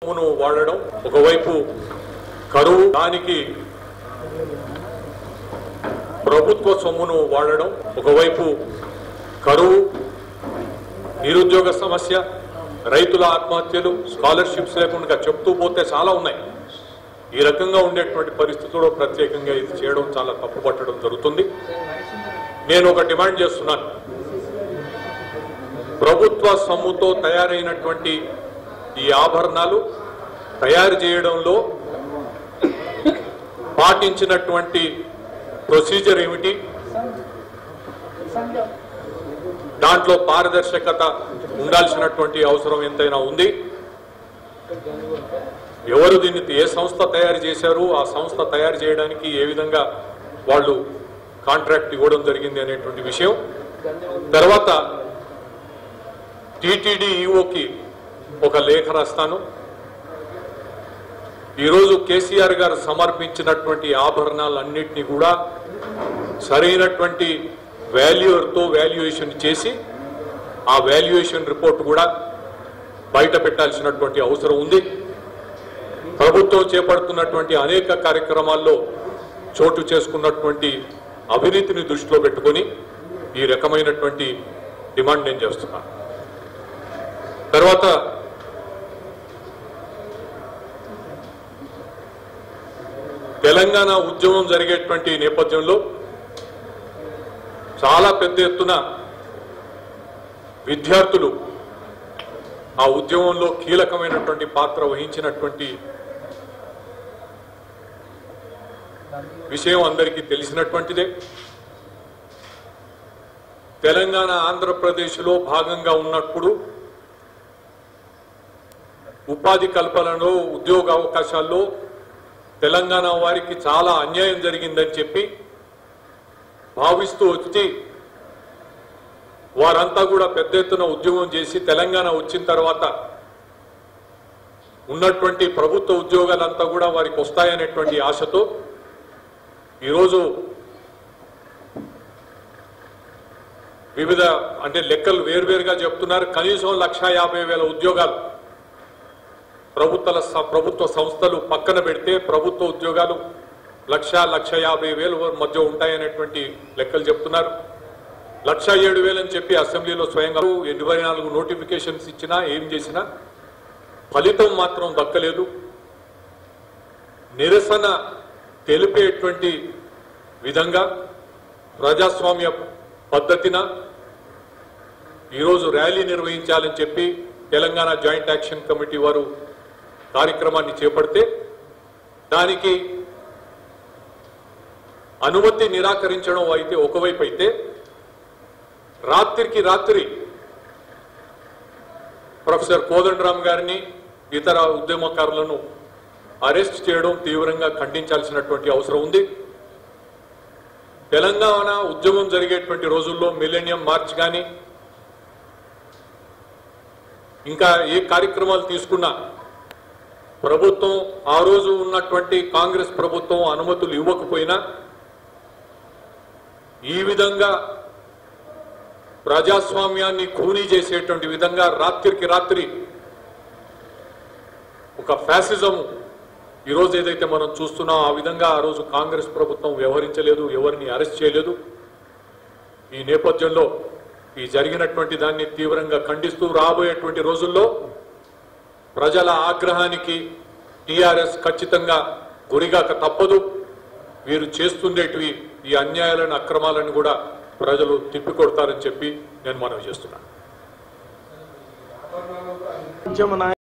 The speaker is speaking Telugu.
సొమ్మును వాడడం, ఒకవైపు కరువు, దానికి ప్రభుత్వ సొమ్మును వాడడం, ఒకవైపు కరువు, నిరుద్యోగ సమస్య, రైతుల ఆత్మహత్యలు, స్కాలర్షిప్స్ లేకుండా చెప్తూ పోతే చాలా ఉన్నాయి. ఈ రకంగా ఉండేటువంటి పరిస్థితుల్లో ప్రత్యేకంగా ఇది చేయడం చాలా తప్పు పట్టడం జరుగుతుంది. నేను ఒక డిమాండ్ చేస్తున్నాను. ప్రభుత్వ సొమ్ముతో తయారైనటువంటి ఈ ఆభరణాలు తయారు చేయడంలో పాటించినటువంటి ప్రొసీజర్ ఏమిటి, దాంట్లో పారదర్శకత ఉండాల్సినటువంటి అవసరం ఎంతైనా ఉంది. ఎవరు దీన్ని, ఏ సంస్థ తయారు చేశారు, ఆ సంస్థ తయారు చేయడానికి ఏ విధంగా వాళ్ళు కాంట్రాక్ట్ ఇవ్వడం జరిగింది అనేటువంటి విషయం. తర్వాత టీటీడీ ఈఓకి ఒక లేఖ రాస్తాను. ఈరోజు కేసీఆర్ గారు సమర్పించినటువంటి ఆభరణాలన్నింటినీ కూడా సరైనటువంటి వాల్యూతో వాల్యుయేషన్ చేసి ఆ వాల్యుయేషన్ రిపోర్ట్ కూడా బయట పెట్టాల్సినటువంటి అవసరం ఉంది. ప్రభుత్వం చేపడుతున్నటువంటి అనేక కార్యక్రమాల్లో చోటు చేసుకున్నటువంటి అవినీతిని దృష్టిలో పెట్టుకొని ఈ రకమైనటువంటి డిమాండ్ నేను చేస్తున్నాను. తర్వాత తెలంగాణ ఉద్యమం జరిగేటువంటి నేపథ్యంలో చాలా పెద్ద ఎత్తున విద్యార్థులు ఆ ఉద్యమంలో కీలకమైనటువంటి పాత్ర వహించినటువంటి విషయం అందరికీ తెలిసినటువంటిదే. తెలంగాణ ఆంధ్రప్రదేశ్లో భాగంగా ఉన్నప్పుడు ఉపాధి కల్పనలో, ఉద్యోగ అవకాశాల్లో తెలంగాణ వారికి చాలా అన్యాయం జరిగిందని చెప్పి భావిస్తూ వచ్చి వారంతా కూడా పెద్ద ఎత్తున ఉద్యమం చేసి తెలంగాణ వచ్చిన తర్వాత ఉన్నటువంటి ప్రభుత్వ ఉద్యోగాలంతా కూడా వారికి వస్తాయనేటువంటి ఆశతో ఈరోజు వివిధ లెక్కలు వేరువేరుగా చెప్తున్నారు. కనీసం 1,50,000 ఉద్యోగాలు ప్రభుత్వ సంస్థలు పక్కన పెడితే ప్రభుత్వ ఉద్యోగాలు 1,50,000 మధ్య ఉంటాయనేటువంటి లెక్కలు చెప్తున్నారు. 1,07,000 అని చెప్పి అసెంబ్లీలో స్వయంగా 84 నోటిఫికేషన్స్ ఇచ్చినా ఏం చేసినా ఫలితం మాత్రం దక్కలేదు. నిరసన తెలిపేటువంటి విధంగా ప్రజాస్వామ్య పద్ధతిన ఈరోజు ర్యాలీ నిర్వహించాలని చెప్పి తెలంగాణ జాయింట్ యాక్షన్ కమిటీ వారు కార్యక్రమాన్ని చేపడితే దానికి అనుమతి నిరాకరించడం అయితే ఒకవైపు అయితే, రాత్రికి రాత్రి ప్రొఫెసర్ కోదండరామ్ గారిని ఇతర ఉద్యమకారులను అరెస్ట్ చేయడం తీవ్రంగా ఖండించాల్సినటువంటి అవసరం ఉంది. తెలంగాణ ఉద్యమం జరిగేటువంటి రోజుల్లో మిలేనియం మార్చ్ కానీ ఇంకా ఏ కార్యక్రమాలు తీసుకున్నా ప్రభుత్వం, ఆ రోజు ఉన్నటువంటి కాంగ్రెస్ ప్రభుత్వం అనుమతులు ఇవ్వకపోయినా ఈ విధంగా ప్రజాస్వామ్యాన్ని ఖూనీ చేసేటువంటి విధంగా రాత్రికి రాత్రి ఒక ఫ్యాసిజం ఈరోజు ఏదైతే మనం చూస్తున్నాం ఆ విధంగా ఆ రోజు కాంగ్రెస్ ప్రభుత్వం వ్యవహరించలేదు, ఎవరిని అరెస్ట్ చేయలేదు. ఈ నేపథ్యంలో ఈ జరిగినటువంటి దాన్ని తీవ్రంగా ఖండిస్తూ రాబోయేటువంటి రోజుల్లో ప్రజల ఆగ్రహానికి టీఆర్ఎస్ ఖచ్చితంగా గురిగాక తప్పదు. వీరు చేస్తుండేటివి ఈ అన్యాయాలను, అక్రమాలను కూడా ప్రజలు తిప్పికొడతారని చెప్పి నేను మనవి చేస్తున్నాను.